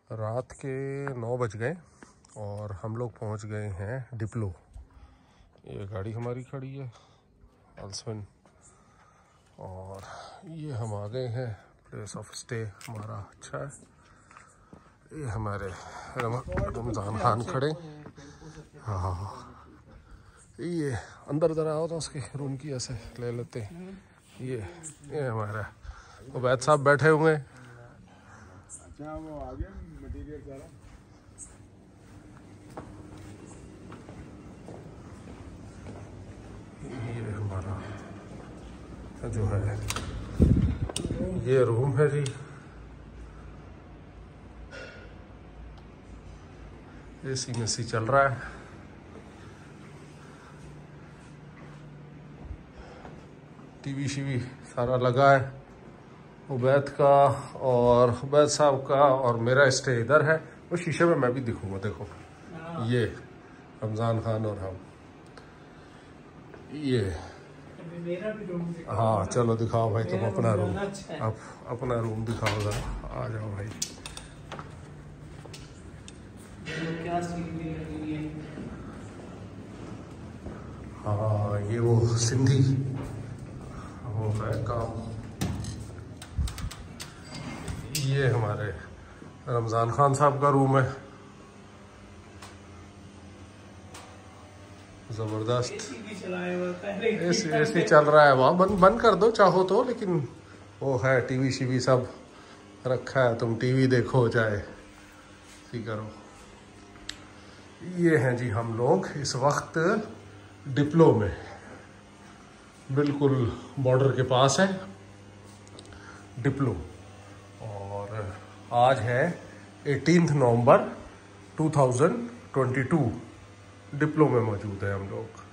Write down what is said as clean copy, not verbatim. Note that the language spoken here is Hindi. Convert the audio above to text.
रात के 9 बज गए और हम लोग पहुंच गए हैं डिप्लो। ये गाड़ी हमारी खड़ी है अल्सविन और ये हम आ गए हैं। प्लेस ऑफ स्टे हमारा अच्छा है। ये हमारे रमज़ान खान खड़े। हाँ, ये अंदर ज़रा आओ तो उसके रूम की ऐसे ले लेते हैं। ये हमारा उबैद साहब बैठे हुए हैं। अच्छा, वो आ गया मटीरियल सारा। ये हमारा जो है ये रूम है जी। एसी में सी चल रहा है। टीवी शीवी सारा लगा है। उबैद का और उबैद साहब का और मेरा स्टे इधर है। वो शीशे में मैं भी दिखूंगा। देखो ये रमज़ान खान और हम। ये हाँ, चलो दिखाओ भाई तुम अपना रूम। अब अपना रूम दिखाओ जरा। आ जाओ भाई। हाँ, ये वो सिंधी वो है काम। ये हमारे रमज़ान खान साहब का रूम है। जबरदस्त एसी चल रहा है। वहाँ बंद कर दो चाहो तो, लेकिन वो है टीवी शीवी सब रखा है। तुम टीवी देखो चाहे सी करो। ये हैं जी हम लोग इस वक्त डिप्लो में, बिल्कुल बॉर्डर के पास है डिप्लो। और आज है 18 नवंबर 2022। डिप्लो में मौजूद है हम लोग।